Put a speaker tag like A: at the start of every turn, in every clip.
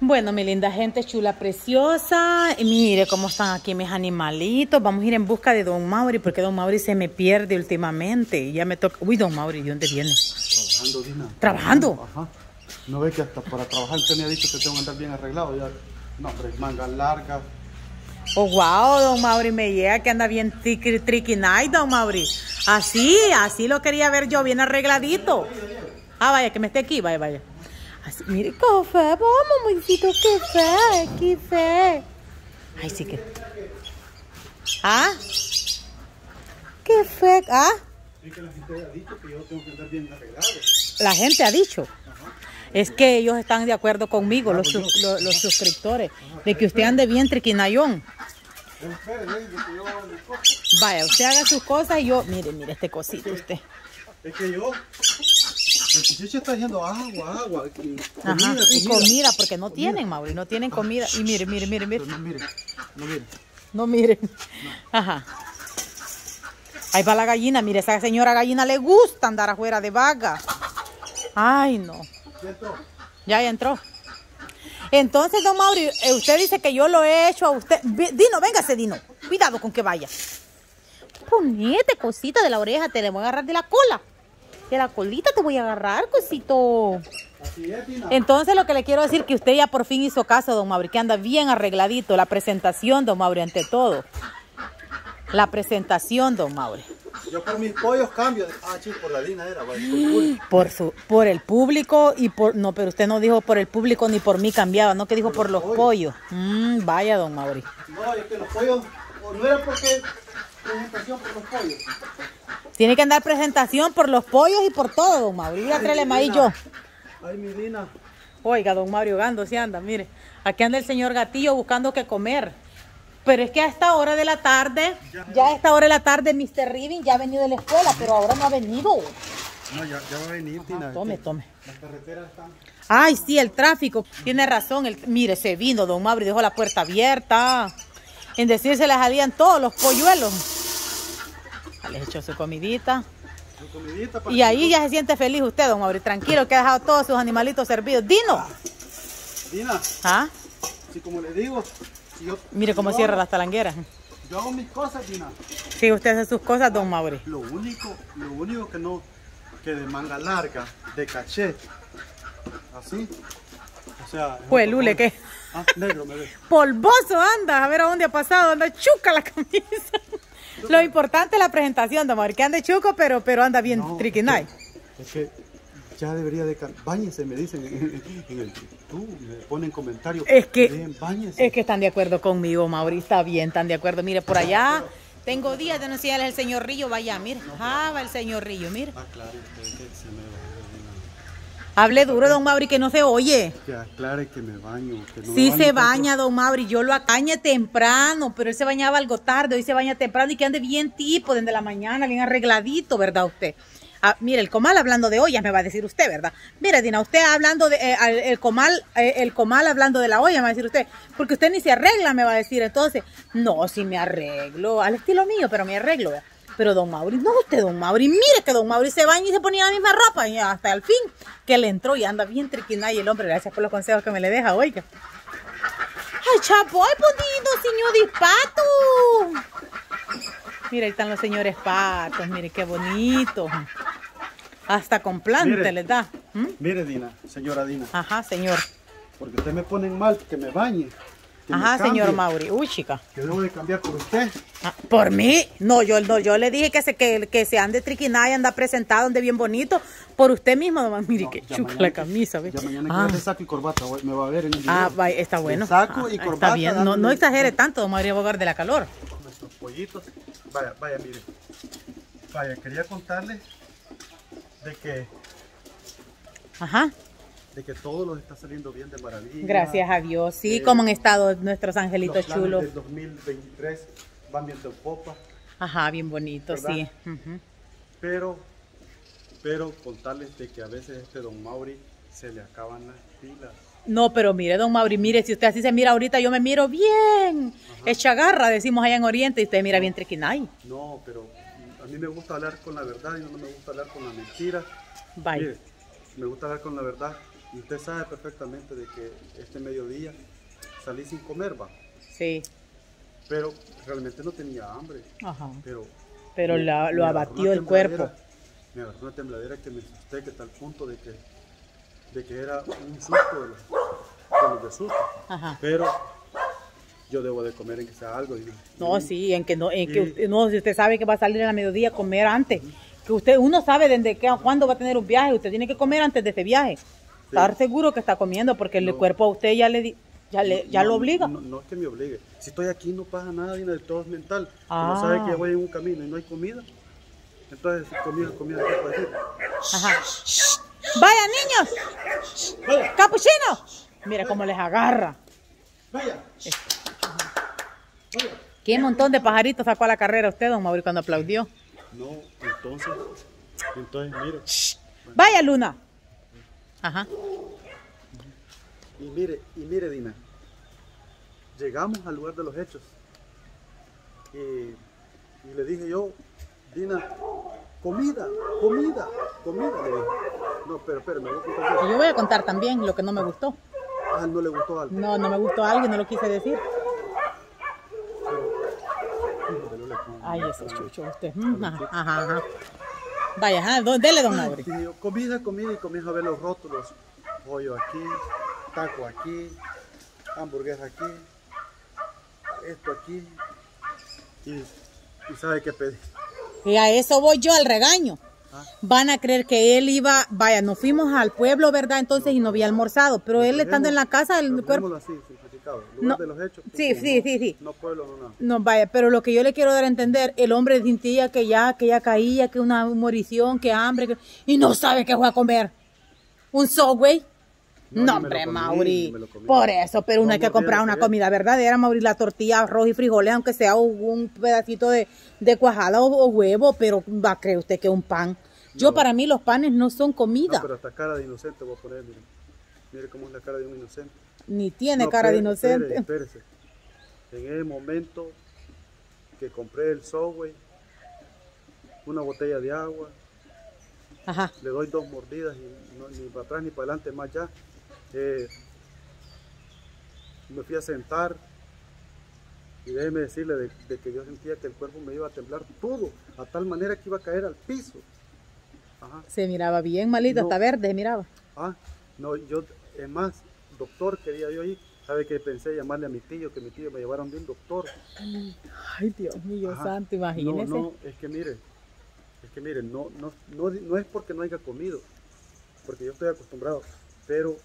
A: Bueno, mi linda gente chula, preciosa, y mire cómo están aquí mis animalitos. Vamos a ir en busca de Don Mauri, porque Don Mauri se me pierde últimamente. Y ya me toca... Uy, Don Mauri, ¿de dónde viene?
B: Trabajando, Dina.
A: ¿Trabajando?
B: Ajá. ¿No ves que hasta para trabajar te me ha dicho que tengo que andar bien arreglado? Ya, no, hombre, mangas largas.
A: Oh, wow, Don Mauri, me llega que anda bien tricky night, Don Mauri. Así lo quería ver yo, bien arregladito. Ah, vaya, que me esté aquí, vaya. Así, mire, qué fe, vamos, moisito, qué fe. Ay, sí que... ¿Ah? ¿Qué fe? ¿Ah?
B: Sí, que la gente ha dicho que yo tengo que andar bien arreglado.
A: La gente ha dicho. Ajá. Es que ellos están de acuerdo conmigo, los suscriptores, de que usted ande bien triquinayón. Vaya, usted haga sus cosas y yo... Mire este cosito usted.
B: Es que yo... El chichicho está haciendo agua.
A: Ajá, y comida, porque no tienen, Mauri, no tienen comida. Y mire. No miren. Ajá. Ahí va la gallina, mire, esa señora gallina le gusta andar afuera de vaga. Ay, no. Ya entró. Entonces, Don Mauri, usted dice que yo lo he hecho a usted. Dino, véngase, Dino. Cuidado con que vaya. Ponete, cosita de la oreja, te le voy a agarrar de la cola. De la colita te voy a agarrar, cosito.
B: Así es, Dina.
A: Entonces lo que le quiero decir que usted ya por fin hizo caso, Don Mauri, que anda bien arregladito. La presentación, Don Mauri, ante todo. La presentación, Don Mauri.
B: Yo por mis pollos cambio. Por la Dina era.
A: Por el público y por... No, pero usted no dijo por el público ni por mí cambiaba, ¿no? Que dijo por los pollos. Vaya, Don Mauri.
B: No, es que los pollos... No era porque... Presentación por los pollos.
A: Tiene que andar presentación por los pollos y por todo, Don Mauri. Voy a traerle maíz yo.
B: Ay, mi Dina.
A: Oiga, Don Mauri hogando se anda, mire. Aquí anda el señor Gatillo buscando qué comer. Pero es que a esta hora de la tarde, Mr. Ribbing ya ha venido de la escuela, pero ahora no ha venido.
B: No, ya va a venir, Dina.
A: Tome.
B: Las carreteras están...
A: Ay, sí, el tráfico. Tiene razón. Mire, se vino, Don Mauri, dejó la puerta abierta. En decir se les salían todos los polluelos. Les echó su comidita. Y ahí ya se siente feliz usted, Don Mauri. Tranquilo, que ha dejado todos sus animalitos servidos. ¡Dino!
B: Dina.
A: ¿Ah?
B: Sí, como le digo.
A: Mire cómo cierra las talangueras.
B: Yo hago mis cosas, Dina.
A: Sí, usted hace sus cosas, Don Mauri.
B: Lo único que no... Que de manga larga, de caché. Así. O sea...
A: Pues, Lule, ¿qué?
B: Negro, me ve.
A: Polvoso anda, a ver a dónde ha pasado, anda chuca la camisa. Lo importante es la presentación, Don Mauri, que ande chuco, pero anda bien tricky night.
B: Es que ya debería de... Báñese, me dicen en el YouTube, me ponen comentarios.
A: Es que
B: báñese.
A: Es que están de acuerdo conmigo, Mauri, está bien, están de acuerdo. Mire, por allá tengo días de no enseñarles el señor Rillo, vaya, mire. Va el señor Rillo, mire.
B: Claro, que se me va.
A: Hable duro, Don Mauri, que no se oye.
B: Que aclare que me baño. Que no
A: sí
B: me baño
A: se baña, Don Mauri, yo lo bañé temprano, pero él se bañaba algo tarde, hoy se baña temprano y que ande bien tipo, desde la mañana, bien arregladito, ¿verdad usted? Mire, el comal hablando de ollas me va a decir usted, ¿verdad? Mire, Dina, usted hablando de el comal hablando de la olla me va a decir usted, porque usted ni se arregla, me va a decir. Entonces, no, si me arreglo, al estilo mío, pero me arreglo, ¿verdad? Pero Don Mauri, no usted, Don Mauri, mire que Don Mauri se baña y se ponía la misma ropa y hasta el fin que le entró y anda bien triquinay el hombre. Gracias por los consejos que me le deja, oiga. Ay, chapo, ay, bonito, señores patos. Mire, ahí están los señores patos, mire qué bonito. Hasta con planta les da.
B: Mire, Dina, señora Dina.
A: Ajá, señor.
B: Porque usted me pone mal que me bañe.
A: Ajá, señor Mauri. Uy, chica.
B: Que debo de cambiar por usted.
A: ¿Por mí? No, yo le dije que se ande triquinay, anda presentado, ande bien bonito. Por usted mismo, nomás. Mire que chuca la camisa, ¿ve?
B: Ya mañana que saco y corbata, me va a ver en el video.
A: Vaya, está bueno.
B: Saco y corbata.
A: Está bien, no exagere tanto, Don Mauri, abogar de la calor.
B: Nuestros pollitos. Vaya, mire. Vaya, quería contarles de que...
A: Ajá.
B: De que todo los está saliendo bien de maravilla.
A: Gracias a Dios. Sí, como han estado nuestros angelitos
B: los
A: chulos.
B: Del 2023 van viendo en popa.
A: Ajá, bien bonito,
B: ¿verdad?
A: sí.
B: Pero contarles de que a veces Don Mauri se le acaban las pilas.
A: No, pero mire, Don Mauri, mire, si usted así se mira ahorita, yo me miro bien. Hecha garra, decimos allá en Oriente, y usted mira bien triquinay.
B: No, pero a mí me gusta hablar con la verdad y no me gusta hablar con la mentira.
A: Vaya.
B: Mire, me gusta hablar con la verdad. Y usted sabe perfectamente de que este mediodía salí sin comer, va.
A: Sí.
B: Pero realmente no tenía hambre.
A: Ajá.
B: Pero
A: Lo
B: agarró
A: abatió
B: una
A: el cuerpo.
B: Me agarró una tembladera que me asusté, que tal punto de que era un susto de los de susto.
A: Ajá.
B: Pero yo debo de comer en que sea algo.
A: No, sí, si usted sabe que va a salir en la mediodía, comer antes. Que uno sabe desde cuándo va a tener un viaje, usted tiene que comer antes de ese viaje. Sí. Estar seguro que está comiendo, porque el cuerpo a usted ya lo obliga.
B: No es que me obligue. Si estoy aquí no pasa nada, Dina, todo es mental.
A: Ah.
B: Uno sabe que voy en un camino y no hay comida. Entonces, comida, ¿qué puedo decir?
A: Ajá. ¡Vaya, niños!
B: ¡Vaya!
A: ¡Capuchino! Mira cómo les agarra.
B: ¡Vaya! ¡Vaya!
A: ¿Qué montón de pajaritos sacó a la carrera usted, don Mauri, cuando aplaudió?
B: No, entonces, mire.
A: ¡Vaya, Luna! Ajá.
B: Y mire, Dina. Llegamos al lugar de los hechos. Y le dije yo, Dina, comida, le dije. No, pero me voy a contar yo.
A: Yo voy a contar también lo que no me gustó.
B: Ah, ¿no le gustó algo?
A: No me gustó algo y no lo quise decir. Ay, ese chucho usted. Ajá. Vaya, dele, don Mauri.
B: Comida, y comienzo a ver los rótulos. Pollo aquí, taco aquí, hamburguesa aquí, esto aquí. Y ¿sabe qué pedí?
A: Y a eso voy yo, al regaño. Van a creer que él iba, vaya, nos fuimos al pueblo, ¿verdad? Entonces y no había almorzado, pero él estando en la casa, el cuerpo...
B: Así, lugar de los hechos.
A: Sí.
B: No pueblo, no nada.
A: No, vaya, pero lo que yo le quiero dar a entender, el hombre sentía que ya caía, que una morición, que hambre, y no sabe qué fue a comer. ¿Un Subway? No, hombre, Mauri. Por eso, pero uno hay que comprar una comida verdadera, Mauri, la tortilla, arroz y frijoles, aunque sea un pedacito de cuajada o huevo, pero va a creer usted que un pan. Para mí los panes no son comida.
B: No, pero hasta cara de inocente voy a poner, mire cómo es la cara de un inocente.
A: Ni tiene cara de inocente.
B: Espérese. En ese momento que compré el Subway, una botella de agua,
A: ajá,
B: le doy 2 mordidas y ni para atrás ni para adelante más ya. Me fui a sentar y déjeme decirle de que yo sentía que el cuerpo me iba a temblar todo, a tal manera que iba a caer al piso. Ajá.
A: Se miraba bien malito, hasta verde se miraba.
B: No, es más, doctor quería yo ir. ¿Sabe que pensé llamarle a mi tío, que mi tío me llevaron de un doctor?
A: Ay, Dios mío, santo, imagínese.
B: No, es que mire, no es porque no haya comido, porque yo estoy acostumbrado, pero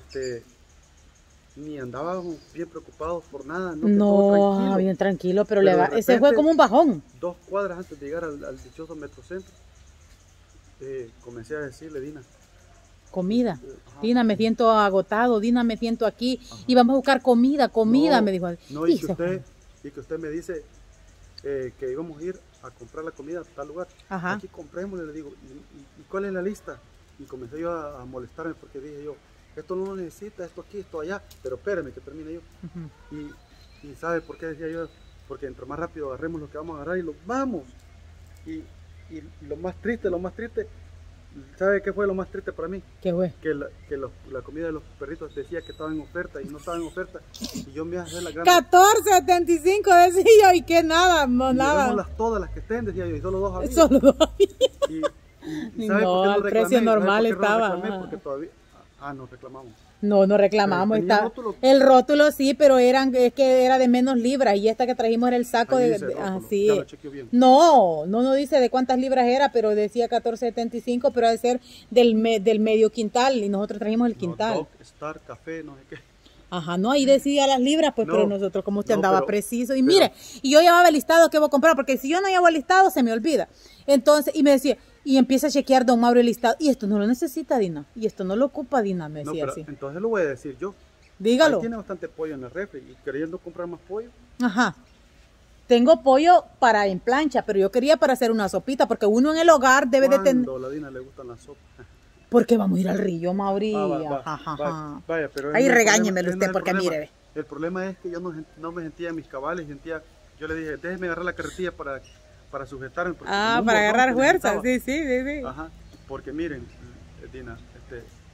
B: ni andábamos bien preocupados por nada.
A: No, tranquilo. Bien tranquilo, pero ese fue como un bajón.
B: 2 cuadras antes de llegar al dichoso Metrocentro, comencé a decirle, Dina,
A: comida. Ajá. Dina, me siento agotado. Dina, me siento aquí. Ajá. Y vamos a buscar comida, me dijo.
B: No, y que usted me dice que íbamos a ir a comprar la comida a tal lugar.
A: Ajá.
B: Aquí compremos, le digo. ¿Y cuál es la lista? Y comencé yo a molestarme porque dije yo, esto no lo necesita, esto aquí, esto allá. Pero espérame que termine yo. Uh-huh. Y ¿sabe por qué decía yo? Porque entre más rápido agarremos lo que vamos a agarrar y lo vamos. Y lo más triste, ¿sabe qué fue lo más triste para mí?
A: ¿Qué fue?
B: Que la comida de los perritos decía que estaba en oferta y no estaba en oferta. Y yo me iba a hacer la gran...
A: 14.75 decía yo, y que nada, no nada.
B: Todas las que estén, decía yo, y solo 2 había.
A: Solo 2 había.
B: ¿Y ¿sabe por qué no
A: el precio normal estaba.
B: Porque todavía... nos reclamamos.
A: No reclamamos. El rótulo sí, pero es que era de menos libras y esta que trajimos era el saco
B: sí.
A: No dice de cuántas libras era, pero decía 14.75, pero ha de ser del medio quintal y nosotros trajimos el quintal.
B: Dog, Star, café, no sé qué.
A: Ajá, no, ahí decía las libras, pues, pero nosotros como usted andaba preciso. Y mire, y yo llevaba el listado que voy a comprar, porque si yo no llevo el listado se me olvida. Entonces, y me decía, y empieza a chequear don Mauro el listado, y esto no lo necesita, Dina, y esto no lo ocupa, Dina, me decía así.
B: Entonces lo voy a decir yo.
A: Dígalo.
B: Ahí tiene bastante pollo en el refri, y queriendo comprar más pollo.
A: Ajá. Tengo pollo en plancha, pero yo quería para hacer una sopita, porque uno en el hogar debe de tener...
B: ¿Cuándo a la Dina le gustan las sopas?
A: Porque vamos a ir al río, Mauri.
B: Vaya, pero
A: ahí regáñemelo usted, porque mire.
B: El problema es que yo no me sentía en mis cabales, yo le dije, déjeme agarrar la carretilla para sujetarme.
A: Para agarrar fuerza, sí.
B: Ajá, porque miren, Dina,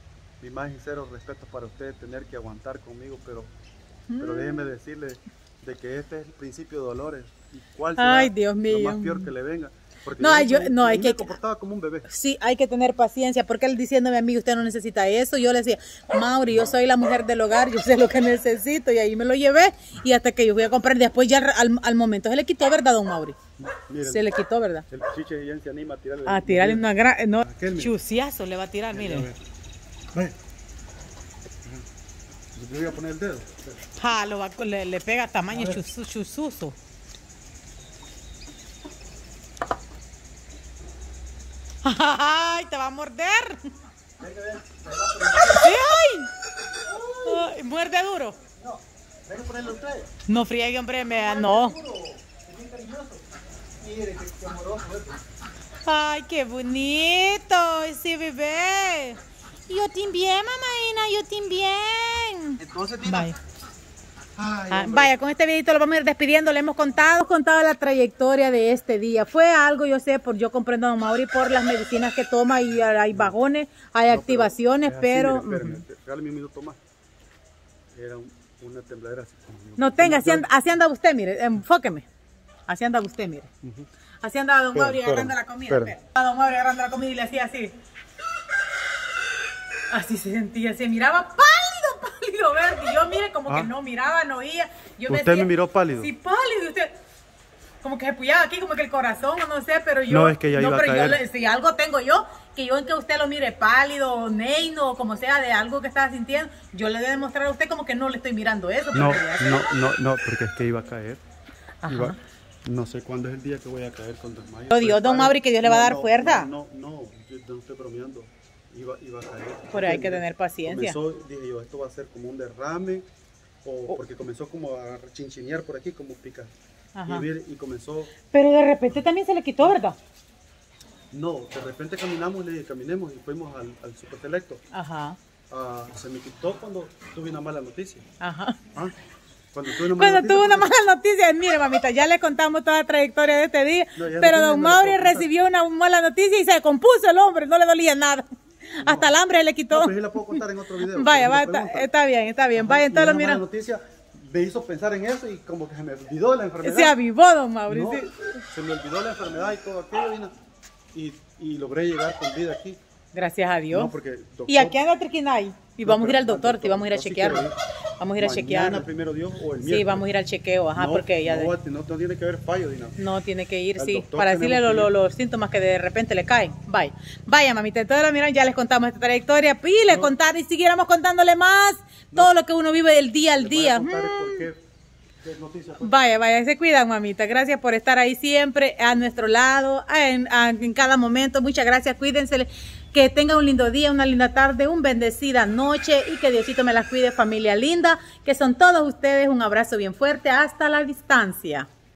B: mi más sincero respeto para usted tener que aguantar conmigo, pero déjeme decirle de que este es el principio de dolores. ¿Y cuál será
A: Ay, Dios mío.
B: lo más peor que le venga? Porque
A: No, hay
B: me
A: que
B: comportaba como un bebé.
A: sí, hay que tener paciencia, porque él diciéndome a mí, usted no necesita eso, yo le decía, Mauri, yo soy la mujer del hogar, yo sé lo que necesito, y ahí me lo llevé, y hasta que yo fui a comprar, después ya al momento se le quitó, ¿verdad, don Mauri?
B: Miren,
A: Se le quitó, ¿verdad?
B: el chiche ya se anima a tirarle.
A: A tirarle una gran, no,
B: Aquel, mire.
A: chuciazo le va a tirar, mire.
B: Ve. Yo voy a poner el dedo.
A: Ja, le pega tamaño chuzuzo. ¡Ay, te va a morder! ¡Ay! Ay, muerde duro.
B: No, venga a ponerle usted.
A: No friegue, hombre, no.
B: Es bien cariñoso. Mire, qué amoroso.
A: Ay, qué bonito ese bebé. Yo también, mamaina, yo también.
B: Entonces, mira.
A: Vaya.
B: Ay,
A: Vaya, con este videito lo vamos a ir despidiendo. Le hemos contado la trayectoria de este día. Fue algo, yo sé, yo comprendo a don Mauri por las medicinas que toma y hay bajones, hay activaciones, pero...
B: Regálame un minuto más. Era una tembladera así.
A: No tenga, así anda usted, mire, enfóqueme. Así anda usted, mire. Así andaba don Mauri agarrando la comida. Estaba don Mauri agarrando la comida y le hacía así. Así se sentía, se miraba pálido verde. Y yo, mire, como que no miraba, no oía. Yo
B: ¿Usted me miró pálido?
A: Sí, pálido. Y usted, como que se puyaba aquí, como que el corazón, o no sé, pero yo...
B: No, es que ya iba a caer.
A: Si algo tengo yo, que yo en que usted lo mire pálido, o neino, o como sea, de algo que estaba sintiendo, yo le voy a demostrar a usted como que no le estoy mirando eso.
B: No, porque es que iba a caer. No sé cuándo es el día que voy a caer con desmayo.
A: Oh, Dios, don Mauri, que Dios le va a dar fuerza.
B: No, yo no estoy bromeando. Iba a caer.
A: Pero hay que tener paciencia.
B: Dije yo, esto va a ser como un derrame, porque comenzó como a chinchinear por aquí, como pica. Y comenzó...
A: Pero de repente también se le quitó, ¿verdad?
B: No, de repente caminamos y fuimos al Super Selecto. Se me quitó cuando tuve una mala noticia. Cuando tuve una mala
A: noticia, mire mamita, ya le contamos toda la trayectoria de este día, pero don Mauri recibió una mala noticia y se compuso el hombre, no le dolía nada. Hasta el hambre le quitó.
B: No, pero sí la puedo contar en otro video.
A: Vaya, está bien. Vaya, entonces lo mira.
B: La noticia me hizo pensar en eso y como que se me olvidó la enfermedad.
A: Se avivó, don Mauri.
B: No, se me olvidó la enfermedad y todo aquello, y logré llegar con vida aquí.
A: Gracias a Dios.
B: No, porque, doctor,
A: y aquí anda Triquinay. Y vamos a ir al doctor, y vamos a ir a chequearlo. Vamos a ir a chequearlo.
B: Mañana, primero Dios, o el miércoles.
A: Sí, vamos a ir al chequeo, porque ella...
B: No tiene que haber fallo, Dina.
A: No tiene que ir, sí, para decirle los síntomas que de repente le caen. Vaya, mamita, entonces miran, ya les contamos esta trayectoria, y les contar, y siguiéramos contándole más, todo lo que uno vive del día al día. Vaya, se cuidan, mamita. Gracias por estar ahí siempre a nuestro lado, en cada momento. Muchas gracias, cuídense. Que tengan un lindo día, una linda tarde, una bendecida noche y que Diosito me las cuide, familia linda, que son todos ustedes. Un abrazo bien fuerte hasta la distancia.